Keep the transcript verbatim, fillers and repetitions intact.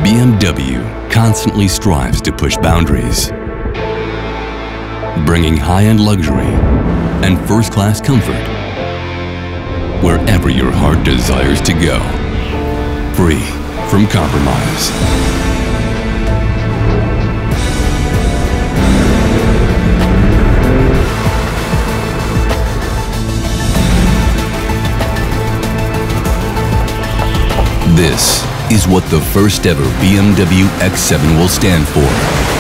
B M W constantly strives to push boundaries, bringing high-end luxury and first-class comfort wherever your heart desires to go, free from compromise. This is what the first ever B M W X seven will stand for.